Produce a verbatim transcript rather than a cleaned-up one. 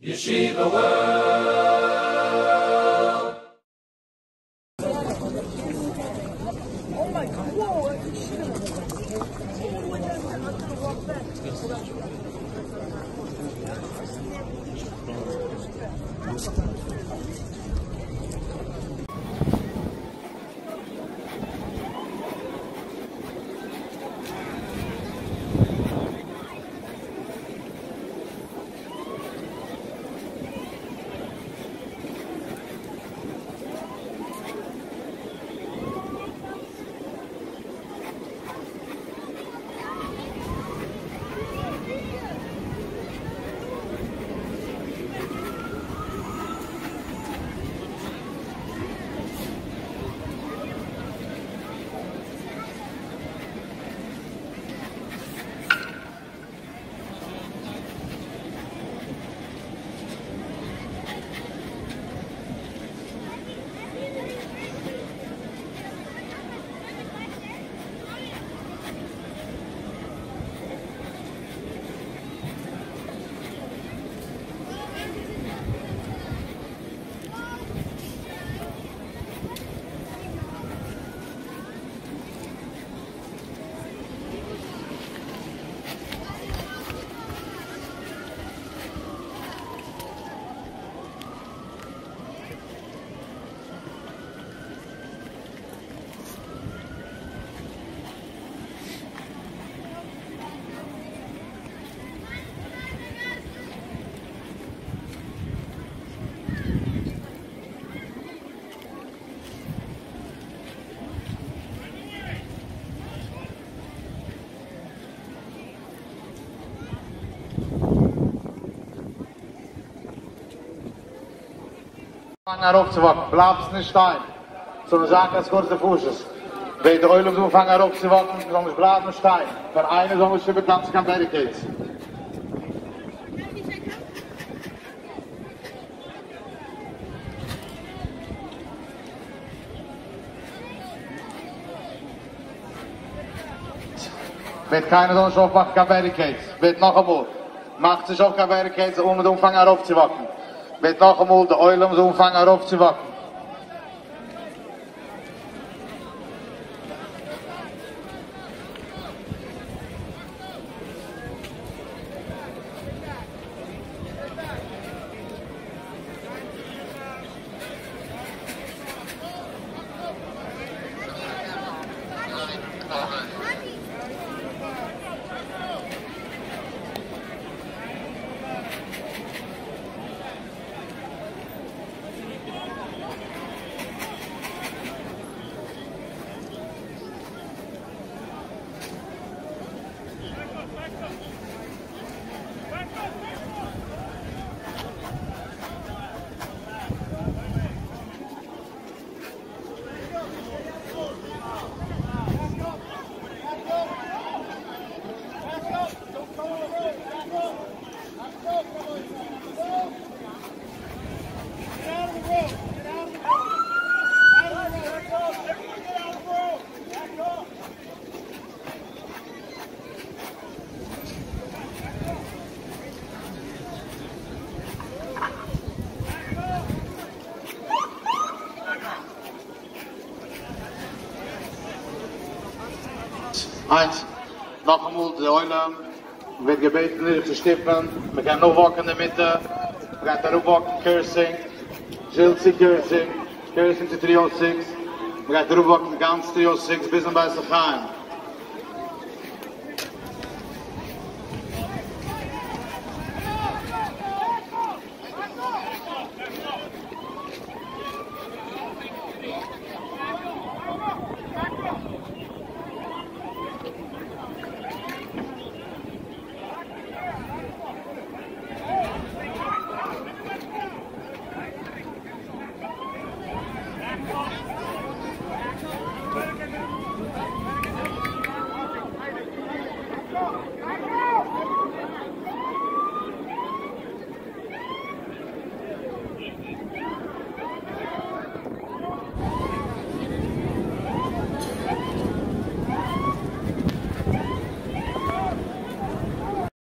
Yeshiva World. Oh my God! Whoa! Fangen aufzuwachen, bleibst nicht stehen. So eine Sache als kurze Fußes. Wenn die Eulung so fangen aufzuwachen, soll ich bleiben stehen. Für eine soll ich über ganz kein Barricades. Wird keiner soll sich aufwachen, kein Barricades. Wird noch einmal. Macht sich auch kein Barricades, um den Umfang aufzuwachen. Wird noch einmal de Eule um so Umfang aufzuwachen. Eins, noch einmal die Eule wird gebeten, nicht zu stippen. Wir können noch walken in der Mitte. Wir können darauf walken, Cursing, Gilsi Cursing, Cursing zu drei null sechs. Wir können darauf walken, ganz drei null sechs bis zum Weißen Heim.